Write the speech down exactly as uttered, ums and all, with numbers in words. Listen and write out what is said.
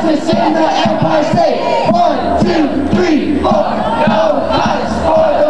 justice in the Empire State. One, two, three, four. No lives for the